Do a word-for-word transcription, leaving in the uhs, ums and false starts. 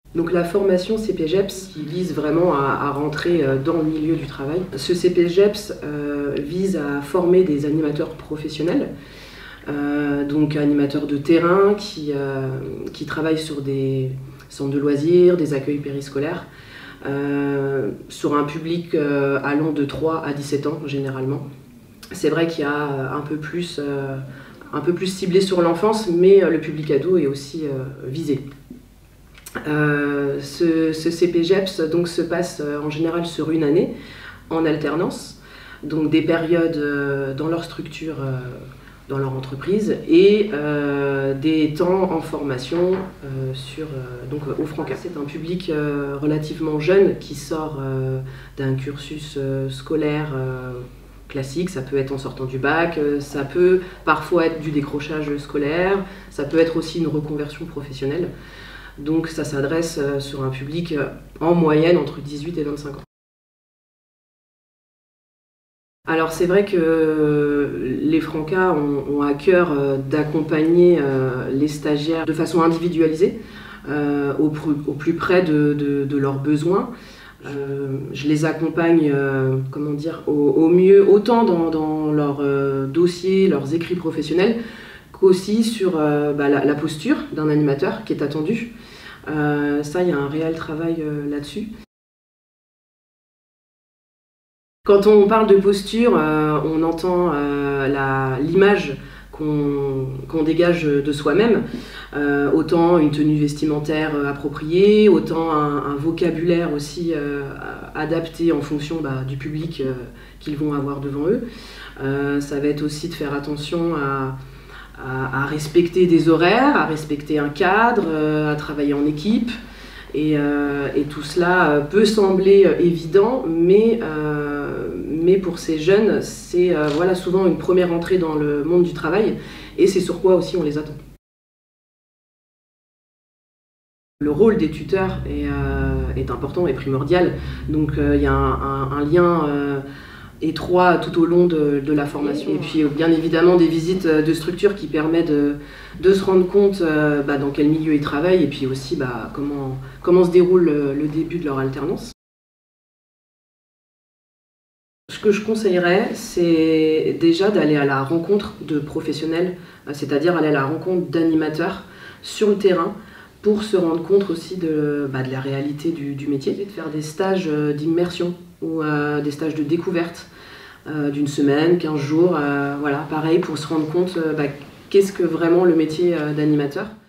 Donc la formation C P G E P S qui vise vraiment à, à rentrer dans le milieu du travail. Ce C P G E P S euh, vise à former des animateurs professionnels, euh, donc animateurs de terrain qui, euh, qui travaillent sur des centres de loisirs, des accueils périscolaires, euh, sur un public euh, allant de trois à dix-sept ans généralement. C'est vrai qu'il y a un peu plus, euh, un peu plus ciblé sur l'enfance, mais le public ado est aussi euh, visé. Euh, ce, ce C P G E P S donc, se passe euh, en général sur une année, en alternance, donc des périodes euh, dans leur structure, euh, dans leur entreprise, et euh, des temps en formation euh, sur, euh, donc, au Franca. C'est un public euh, relativement jeune qui sort euh, d'un cursus euh, scolaire euh, classique. Ça peut être en sortant du bac, euh, ça peut parfois être du décrochage scolaire, ça peut être aussi une reconversion professionnelle. Donc ça s'adresse sur un public en moyenne entre dix-huit et vingt-cinq ans. Alors c'est vrai que les Franca ont, ont à cœur d'accompagner les stagiaires de façon individualisée, euh, au, au plus près de, de, de leurs besoins. Euh, je les accompagne euh, comment dire, au, au mieux, autant dans, dans leurs euh, dossiers, leurs écrits professionnels, qu'aussi sur euh, bah, la, la posture d'un animateur qui est attendue. Euh, ça, il y a un réel travail euh, là-dessus. Quand on parle de posture, euh, on entend euh, l'image qu'on qu'on dégage de soi-même, euh, autant une tenue vestimentaire appropriée, autant un, un vocabulaire aussi euh, adapté en fonction bah, du public euh, qu'ils vont avoir devant eux. Euh, ça va être aussi de faire attention à à respecter des horaires, à respecter un cadre, à travailler en équipe. Et, euh, et tout cela peut sembler évident, mais, euh, mais pour ces jeunes, c'est euh, voilà, souvent une première entrée dans le monde du travail, et c'est sur quoi aussi on les attend. Le rôle des tuteurs est, euh, est important et primordial, donc euh, il y a un, un, un lien euh, étroit tout au long de, de la formation. Et puis bien évidemment des visites de structures qui permettent de, de se rendre compte euh, bah, dans quel milieu ils travaillent et puis aussi bah, comment, comment se déroule le, le début de leur alternance. Ce que je conseillerais, c'est déjà d'aller à la rencontre de professionnels, c'est-à-dire aller à la rencontre d'animateurs sur le terrain, pour se rendre compte aussi de, bah, de la réalité du, du métier, de faire des stages d'immersion ou euh, des stages de découverte euh, d'une semaine, quinze jours, euh, voilà, pareil, pour se rendre compte euh, bah, qu'est-ce que vraiment le métier euh, d'animateur.